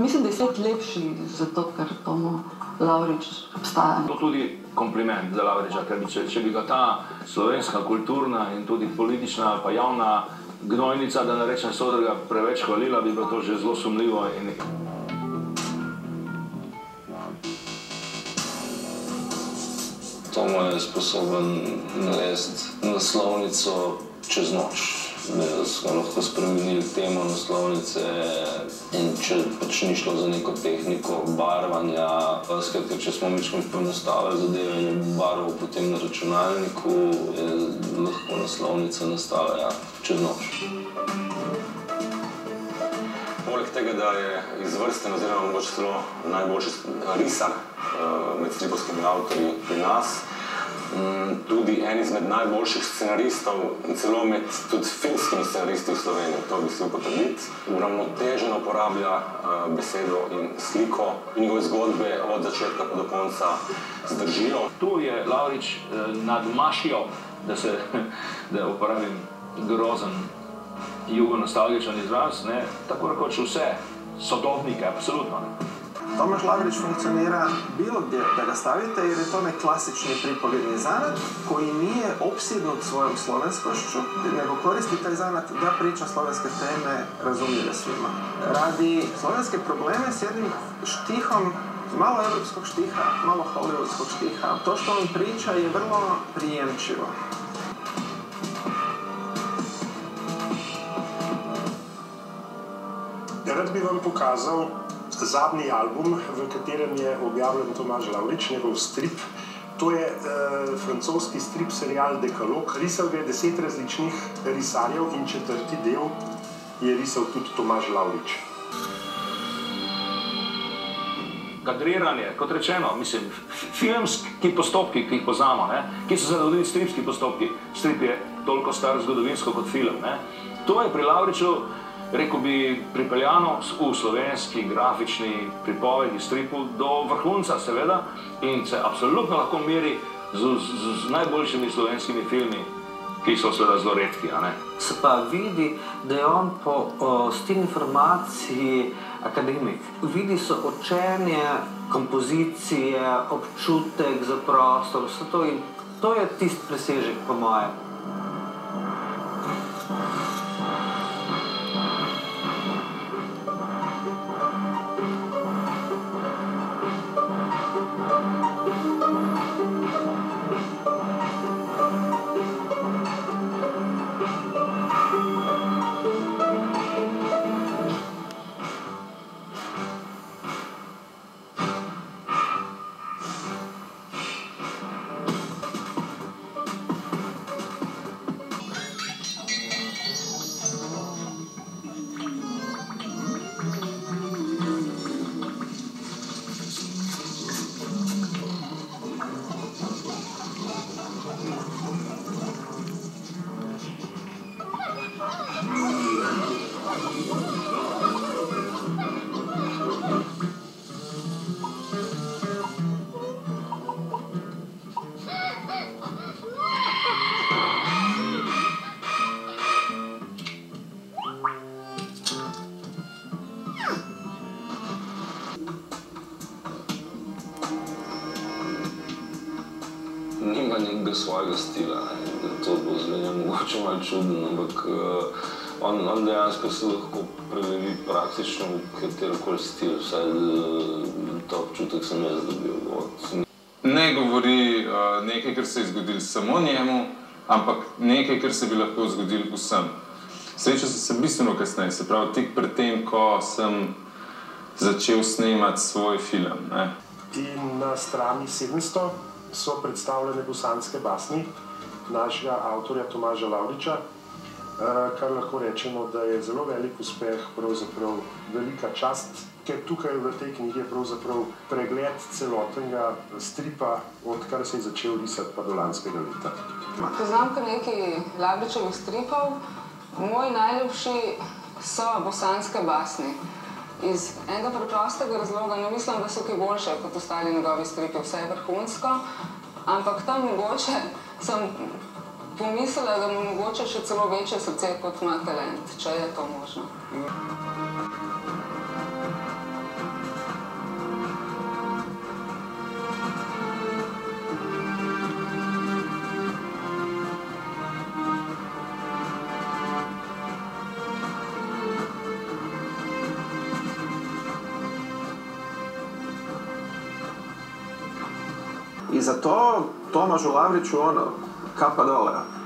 Mislim, da je svet lepši zato, ker Tomo Lavrič obstaja. To tudi kompliment za Lavriča, ker če bi ga ta slovenska kulturna in tudi politična pa javna gnojnica, da ne rečem Sodrga, preveč hvalila, bi bilo to že zelo sumljivo. Tomo je sposoben narediti naslovnico čez noč. Da smo lahko spremenili temo naslovnice in če pač ni šlo za neko tehniko barvanja, skratka, če smo mičkrat poenostavili zadeve in je barval potem na računalniku, je lahko naslovnica nastala, ja, čez noč. Poleg tega, da je izvrsten oziroma mogoče celo najboljši risar med stripovskimi avtorji pri nas, tudi en izmed najboljših scenaristov in celo med tudi filmskimi scenaristi v Sloveniji, to bi si potrditi. Uravnoteženo uporablja besedo in sliko in njegove zgodbe od začetka pa do konca zdržijo. Tu je Lavrič nadmašil, da uporabim grozen jugonostalgičen izraz, tako rekoč vse sodobnike, absolutno. Tomaž Lavrič funkcionira bilo gdje da ga stavite jer je to klasični pripovjedni zanat koji nije opsjednut svojom slovenskošću, nego koristi taj zanat da priča slovenske teme razumljive svima. Radi slovenske probleme s jednim štihom, malo evropskog štiha, malo hollywoodskog štiha. To što on priča je vrlo prijemčivo. Rad bi vam pokazal zadnji album, v katerem je objavljen Tomaž Lavrič, njegov strip. To je francoski strip serial Dekalog. Risal ga je 10 različnih risarjev in 4. del je risal tudi Tomaž Lavrič. Kadriranje, kot rečeno, mislim, filmski postopki, ki jih poznamo, ki so se zgodili stripski postopki. Strip je toliko star zgodovinsko kot film. To je pri Lavriču, rekel bi, pripeljano v slovenski grafični pripovedi stripu do vrhunca, seveda, in se absolutno lahko meri z najboljšimi slovenskimi filmi, ki so seveda zelo redki. Se pa vidi, da je on po stil informaciji akademik. Vidi se učenje, kompozicije, občutek za prostor, vse to in to je tisti presežek po mojem. Nima nekega svojega stila, to bo zvenja mogoče malo čudno, ampak on dejansko se lahko prelevi praktično v katerokoli stil, vsaj ta občutek sem jaz dobil. Ne govori nekaj, kar se je zgodilo samo njemu, ampak nekaj, kar se bi lahko zgodilo vsem. Srečal sem se bistveno kasneje, se pravi tik pred tem, ko sem začel snemati svoj film. In na strani 700 so predstavljene bosanske basni našega avtorja Tomaža Lavriča, kar lahko rečemo, da je zelo velik uspeh, pravzaprav velika čast, ker tukaj v tej knjigi je pravzaprav pregled celotnega stripa, odkar se je začel risati pa do lanskega leta. Poznam kar nekaj Lavričevih stripov. Moj najljubši so bosanske basni. Iz enega preprostega razloga, ne mislim, da so kaj boljše kot ostali njegovi stripi, vse je vrhunsko, ampak tam mogoče sem pomislila, da mu mogoče še celo večje srce kot ima talent, če je to možno. I za to Tomažu Lavriću, kapa dole.